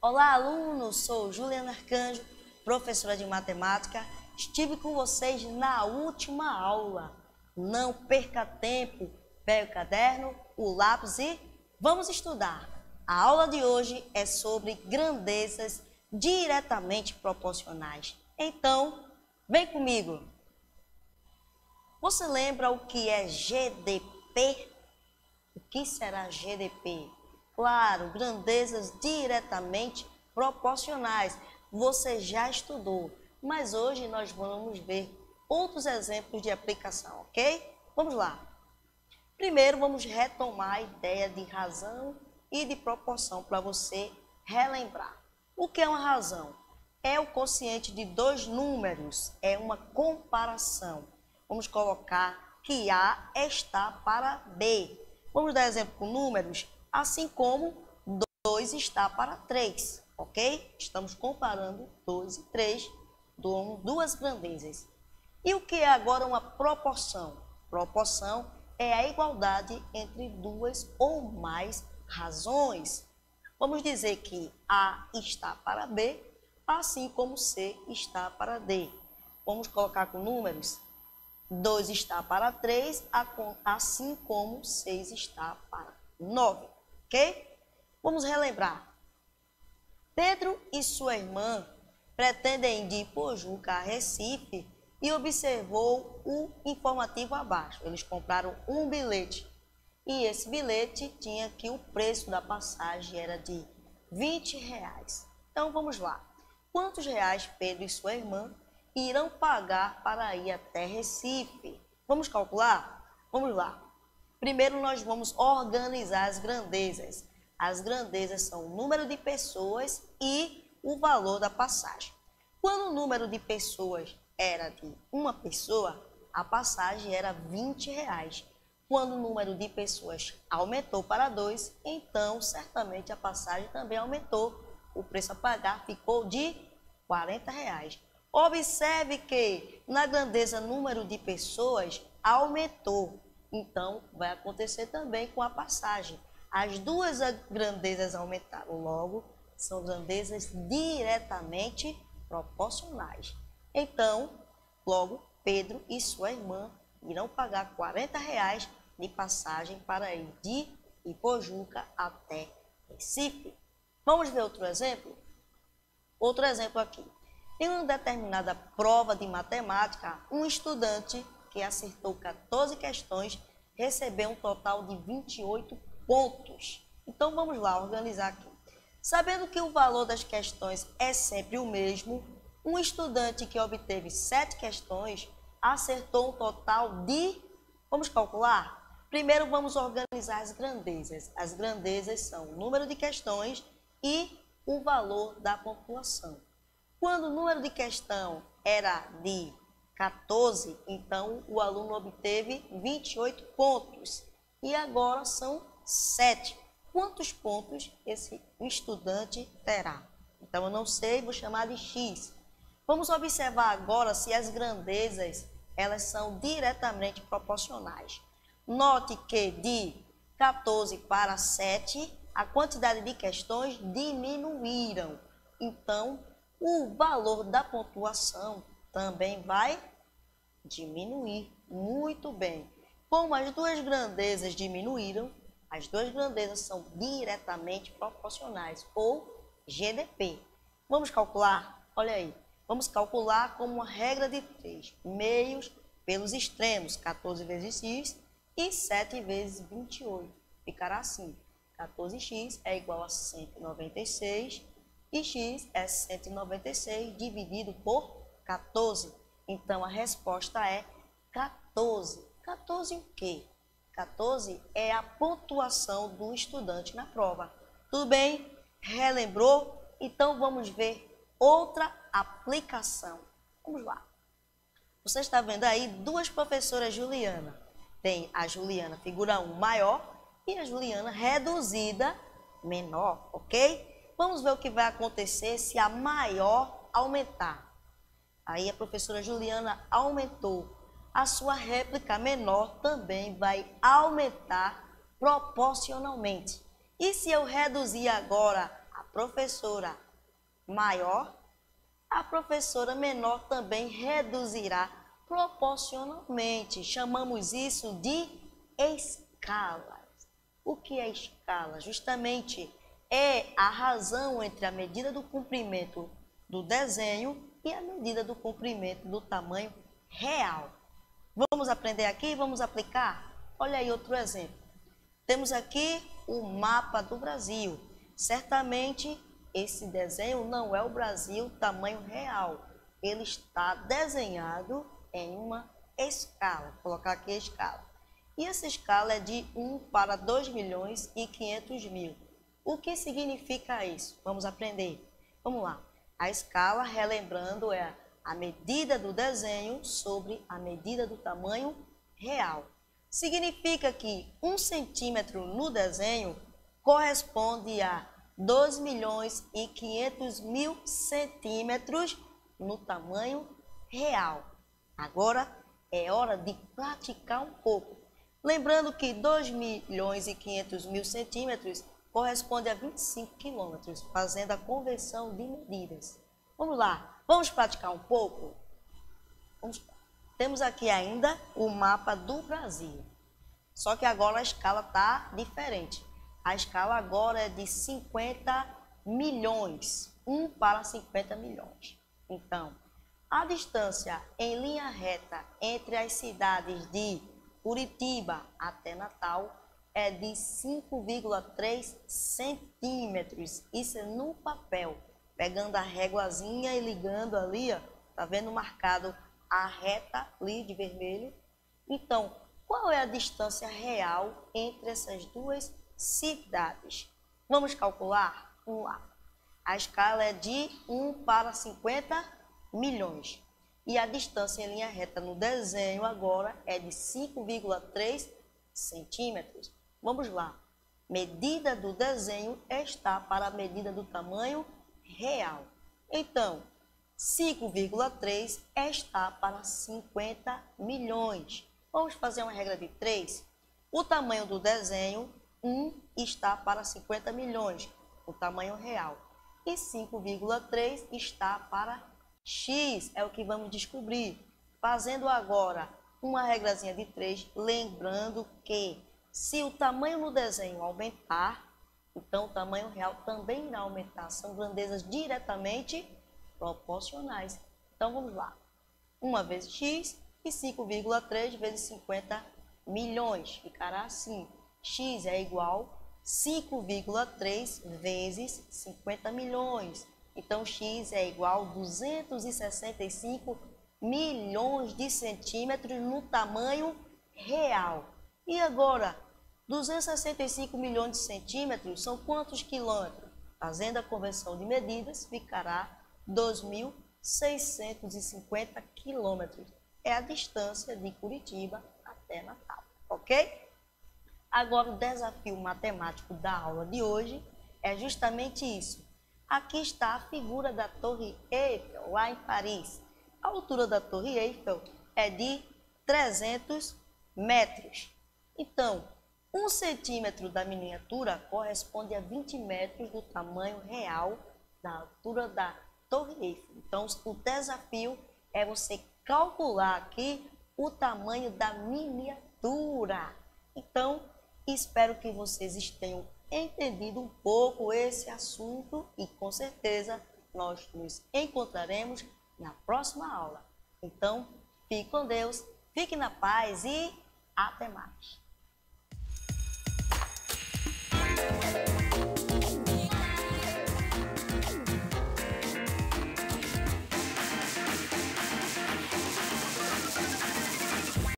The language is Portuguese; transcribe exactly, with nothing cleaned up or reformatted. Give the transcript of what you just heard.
Olá, alunos! Sou Juliana Arcanjo, professora de matemática. Estive com vocês na última aula. Não perca tempo, pegue o caderno, o lápis e vamos estudar. A aula de hoje é sobre grandezas diretamente proporcionais. Então, vem comigo! Você lembra o que é G D P? O que será G D P? Claro, grandezas diretamente proporcionais. Você já estudou, mas hoje nós vamos ver outros exemplos de aplicação, ok? Vamos lá. Primeiro, vamos retomar a ideia de razão e de proporção para você relembrar. O que é uma razão? É o quociente de dois números, é uma comparação. Vamos colocar que A está para B. Vamos dar exemplo com números, assim como dois está para três, ok? Estamos comparando dois e três, duas grandezas. E o que é agora uma proporção? Proporção é a igualdade entre duas ou mais razões. Vamos dizer que A está para B, assim como C está para D. Vamos colocar com números? dois está para três, assim como seis está para nove, ok? Vamos relembrar. Pedro e sua irmã pretendem ir de Pojuca a Recife e observou o informativo abaixo. Eles compraram um bilhete e esse bilhete tinha que o preço da passagem era de vinte reais. Então vamos lá. Quantos reais Pedro e sua irmã irão pagar para ir até Recife? Vamos calcular? Vamos lá. Primeiro nós vamos organizar as grandezas. As grandezas são o número de pessoas e o valor da passagem. Quando o número de pessoas era de uma pessoa, a passagem era vinte reais. Quando o número de pessoas aumentou para dois, então certamente a passagem também aumentou. O preço a pagar ficou de quarenta reais. Observe que na grandeza número de pessoas aumentou, então vai acontecer também com a passagem. As duas grandezas aumentaram, logo são grandezas diretamente proporcionais. Então, logo Pedro e sua irmã irão pagar quarenta reais de passagem para ir de Ipojuca até Recife. Vamos ver outro exemplo? Outro exemplo aqui. Em uma determinada prova de matemática, um estudante que acertou quatorze questões recebeu um total de vinte e oito pontos. Então vamos lá organizar aqui. Sabendo que o valor das questões é sempre o mesmo, um estudante que obteve sete questões acertou um total de... Vamos calcular? Primeiro vamos organizar as grandezas. As grandezas são o número de questões e o valor da pontuação. Quando o número de questão era de quatorze, então o aluno obteve vinte e oito pontos. E agora são sete. Quantos pontos esse estudante terá? Então eu não sei, vou chamar de X. Vamos observar agora se as grandezas elas são diretamente proporcionais. Note que de quatorze para sete, a quantidade de questões diminuíram. Então, o valor da pontuação também vai diminuir. Muito bem. Como as duas grandezas diminuíram, as duas grandezas são diretamente proporcionais, ou G D P. Vamos calcular? Olha aí. Vamos calcular como uma regra de três. Meios pelos extremos, quatorze vezes x e sete vezes vinte e oito. Ficará assim. quatorze x é igual a cento e noventa e seis. E x é cento e noventa e seis dividido por quatorze. Então, a resposta é quatorze. quatorze o quê? quatorze é a pontuação do estudante na prova. Tudo bem? Relembrou? Então, vamos ver outra aplicação. Vamos lá. Você está vendo aí duas professoras Juliana. Tem a Juliana figura um maior e a Juliana reduzida menor, ok? Vamos ver o que vai acontecer se a maior aumentar. Aí a professora Juliana aumentou. A sua réplica menor também vai aumentar proporcionalmente. E se eu reduzir agora a professora maior, a professora menor também reduzirá proporcionalmente. Chamamos isso de escalas. O que é escala? Justamente é a razão entre a medida do comprimento do desenho e a medida do comprimento do tamanho real. Vamos aprender aqui? Vamos aplicar? Olha aí outro exemplo. Temos aqui o mapa do Brasil. Certamente esse desenho não é o Brasil tamanho real. Ele está desenhado em uma escala. Vou colocar aqui a escala. E essa escala é de um para dois milhões e quinhentos mil. O que significa isso? Vamos aprender. Vamos lá. A escala, relembrando, é a medida do desenho sobre a medida do tamanho real. Significa que um centímetro no desenho corresponde a dois milhões e quinhentos mil centímetros no tamanho real. Agora é hora de praticar um pouco. Lembrando que dois milhões e quinhentos mil centímetros corresponde a vinte e cinco quilômetros, fazendo a conversão de medidas. Vamos lá, vamos praticar um pouco? Vamos. Temos aqui ainda o mapa do Brasil. Só que agora a escala está diferente. A escala agora é de cinquenta milhões, um para cinquenta milhões. Então, a distância em linha reta entre as cidades de Curitiba até Natal é de cinco vírgula três centímetros. Isso é no papel. Pegando a réguazinha e ligando ali, ó, tá vendo marcado a reta ali de vermelho? Então, qual é a distância real entre essas duas cidades? Vamos calcular? Vamos lá. A escala é de um para cinquenta milhões. E a distância em linha reta no desenho agora é de cinco vírgula três centímetros. Vamos lá. Medida do desenho está para a medida do tamanho real. Então, cinco vírgula três está para cinquenta milhões. Vamos fazer uma regra de três. O tamanho do desenho, um está para cinquenta milhões, o tamanho real. E cinco vírgula três está para x, é o que vamos descobrir. Fazendo agora uma regrazinha de três, lembrando que se o tamanho no desenho aumentar, então o tamanho real também irá aumentar. São grandezas diretamente proporcionais. Então vamos lá. uma vezes x e cinco vírgula três vezes cinquenta milhões. Ficará assim. X é igual a cinco vírgula três vezes cinquenta milhões. Então, x é igual a duzentos e sessenta e cinco milhões de centímetros no tamanho real. E agora, duzentos e sessenta e cinco milhões de centímetros são quantos quilômetros? Fazendo a conversão de medidas, ficará dois mil seiscentos e cinquenta quilômetros. É a distância de Curitiba até Natal, ok? Agora, o desafio matemático da aula de hoje é justamente isso. Aqui está a figura da Torre Eiffel, lá em Paris. A altura da Torre Eiffel é de trezentos metros. Então, um centímetro da miniatura corresponde a vinte metros do tamanho real da altura da Torre Eiffel. Então, o desafio é você calcular aqui o tamanho da miniatura. Então, espero que vocês tenham entendido um pouco esse assunto e com certeza nós nos encontraremos na próxima aula. Então, fique com Deus, fique na paz e até mais.